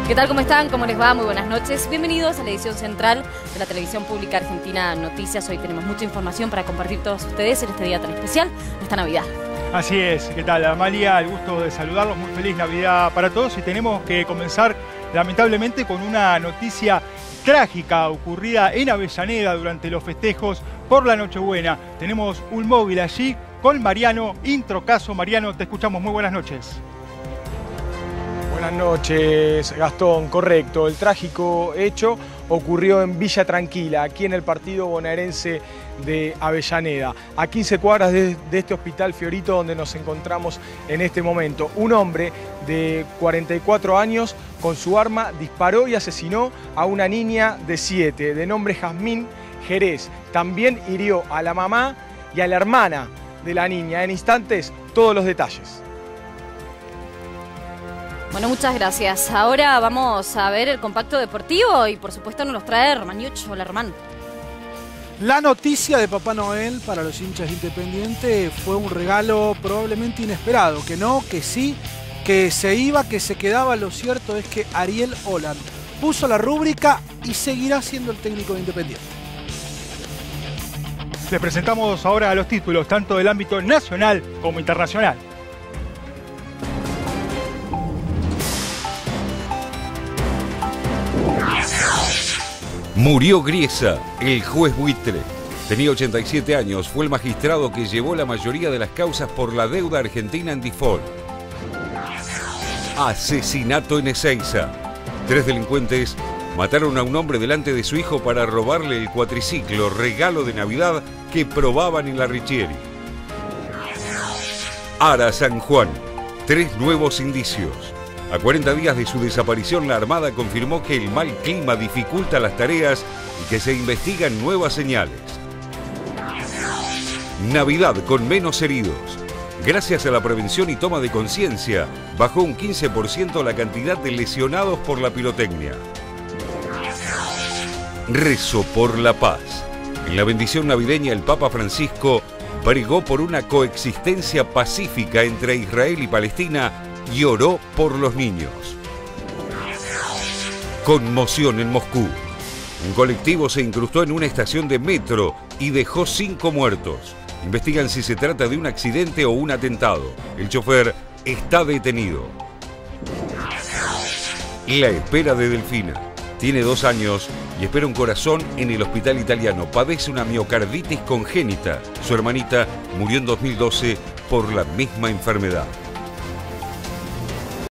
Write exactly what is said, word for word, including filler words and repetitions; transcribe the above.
¿Qué tal? ¿Cómo están? ¿Cómo les va? Muy buenas noches. Bienvenidos a la edición central de la Televisión Pública Argentina Noticias. Hoy tenemos mucha información para compartir todos ustedes en este día tan especial, esta Navidad. Así es. ¿Qué tal, Amalia? El gusto de saludarlos. Muy feliz Navidad para todos. Y tenemos que comenzar, lamentablemente, con una noticia trágica ocurrida en Avellaneda durante los festejos por la Nochebuena. Tenemos un móvil allí con Mariano Introcaso. Mariano, te escuchamos. Muy buenas noches. Buenas noches, Gastón. Correcto, el trágico hecho ocurrió en Villa Tranquila, aquí en el partido bonaerense de Avellaneda, a quince cuadras de, de este hospital Fiorito donde nos encontramos en este momento. Un hombre de cuarenta y cuatro años con su arma disparó y asesinó a una niña de siete, de nombre Jazmín Jerez. También hirió a la mamá y a la hermana de la niña. En instantes, todos los detalles. Bueno, muchas gracias. Ahora vamos a ver el compacto deportivo y por supuesto nos los trae Hermaniucho, hola Herman. La noticia de Papá Noel para los hinchas Independiente fue un regalo probablemente inesperado, que no, que sí, que se iba, que se quedaba. Lo cierto es que Ariel Holland puso la rúbrica y seguirá siendo el técnico de Independiente. Les presentamos ahora los títulos, tanto del ámbito nacional como internacional. Murió Griesa, el juez buitre. Tenía ochenta y siete años, fue el magistrado que llevó la mayoría de las causas por la deuda argentina en default. Asesinato en Ezeiza. Tres delincuentes mataron a un hombre delante de su hijo para robarle el cuatriciclo, regalo de Navidad que probaban en la Richieri. Ara San Juan. Tres nuevos indicios. A cuarenta días de su desaparición, la Armada confirmó que el mal clima dificulta las tareas y que se investigan nuevas señales. Navidad con menos heridos. Gracias a la prevención y toma de conciencia, bajó un quince por ciento la cantidad de lesionados por la pirotecnia. Rezo por la paz. En la bendición navideña, el Papa Francisco pregó por una coexistencia pacífica entre Israel y Palestina y oró por los niños. Conmoción en Moscú. Un colectivo se incrustó en una estación de metro y dejó cinco muertos. Investigan si se trata de un accidente o un atentado. El chofer está detenido. La espera de Delfina. Tiene dos años y espera un corazón en el hospital italiano. Padece una miocarditis congénita. Su hermanita murió en dos mil doce por la misma enfermedad.